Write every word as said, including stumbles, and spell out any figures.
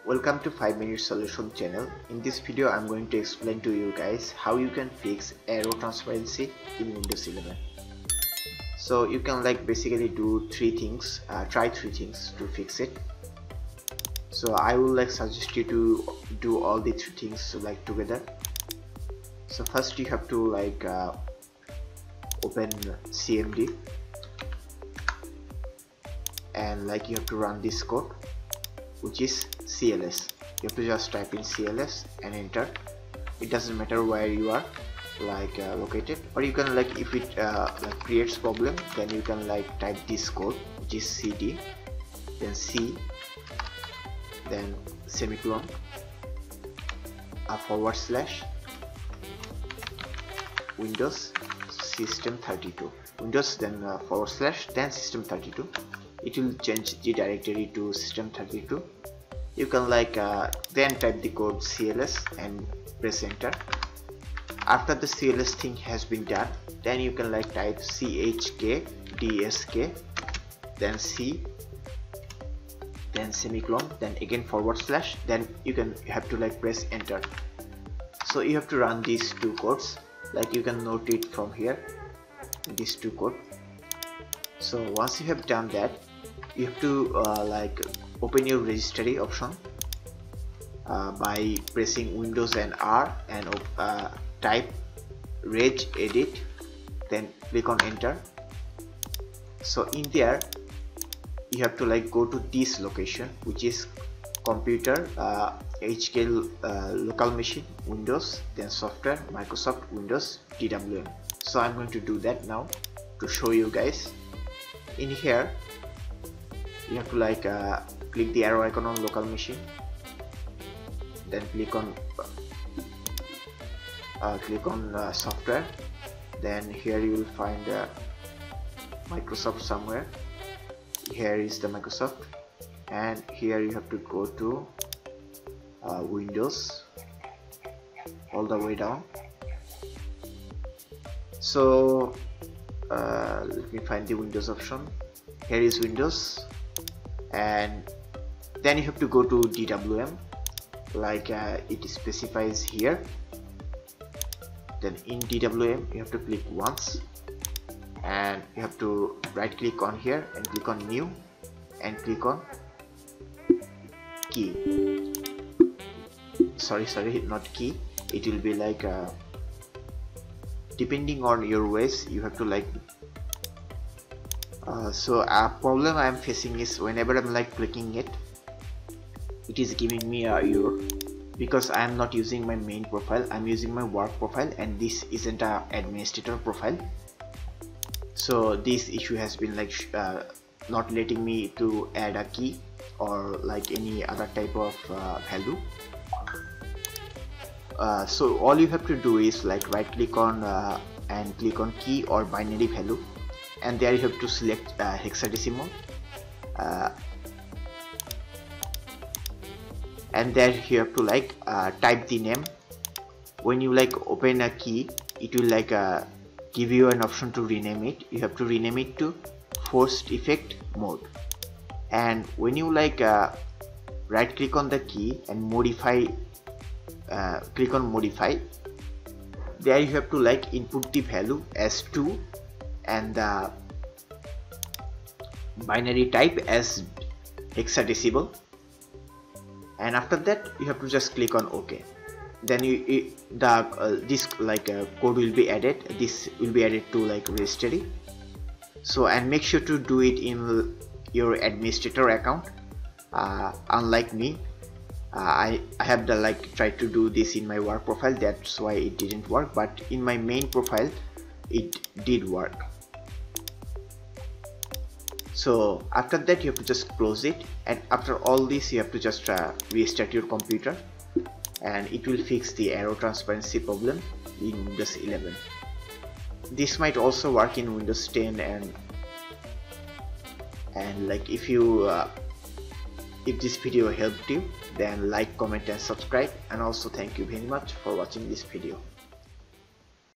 Welcome to five minute solution channel. In this video I'm going to explain to you guys how you can fix Aero transparency in Windows eleven. So you can like basically do three things, uh, try three things to fix it. So I will like suggest you to do all the three things like together. So first you have to like uh, open C M D and like you have to run this code, which is C L S. You have to just type in C L S and enter. It doesn't matter where you are like uh, located, or you can like if it uh, like creates problem, then you can like type this code, which is C D, then C, then semicolon, a forward slash, Windows system thirty-two, Windows, then uh, forward slash, then system thirty-two. It will change the directory to system thirty-two. You can like uh, then type the code C L S and press enter. After the C L S thing has been done, then you can like type C H K D S K, then C, then semicolon, then again forward slash, then you can you have to like press enter. So you have to run these two codes, like you can note it from here, these two code. So once you have done that, you have to uh, like open your registry option uh, by pressing Windows and R and uh, type reg edit, then click on enter. So in there you have to like go to this location, which is computer, uh, H K uh, local machine, Windows, then software, Microsoft Windows, D W M. So I'm going to do that now to show you guys. In here you have to like uh, click the arrow icon on local machine, then click on uh, click on uh, software, then here you will find uh, Microsoft somewhere. Here is the Microsoft, and here you have to go to uh, Windows all the way down. So uh, let me find the Windows option. Here is Windows, and then you have to go to D W M like uh, it specifies here. Then in D W M you have to click once, and you have to right click on here and click on new and click on key. Sorry sorry not key, it will be like uh, depending on your ways you have to like uh, so a problem I am facing is whenever I'm like clicking it, it is giving me a error because I am not using my main profile, I'm using my work profile, and this isn't a administrator profile. So this issue has been like uh, not letting me to add a key or like any other type of uh, value. Uh, so all you have to do is like right click on uh, and click on key or binary value, and there you have to select uh, hexadecimal, uh, and there you have to like uh, type the name. When you like open a key, it will like uh, give you an option to rename it. You have to rename it to forced effect mode, and when you like uh, right click on the key and modify, uh, click on modify, there you have to like input the value as two and the binary type as hexadecimal, and after that you have to just click on OK. Then you, you the uh, this like uh, code will be added, this will be added to like registry. So and make sure to do it in your administrator account. Uh, unlike me, uh, I, I have the like tried to do this in my work profile, that's why it didn't work, but in my main profile it did work. So after that you have to just close it, and after all this you have to just uh, restart your computer, and it will fix the Aero transparency problem in Windows eleven. This might also work in Windows ten, and and like if you uh, if this video helped you, then like, comment and subscribe, and also thank you very much for watching this video.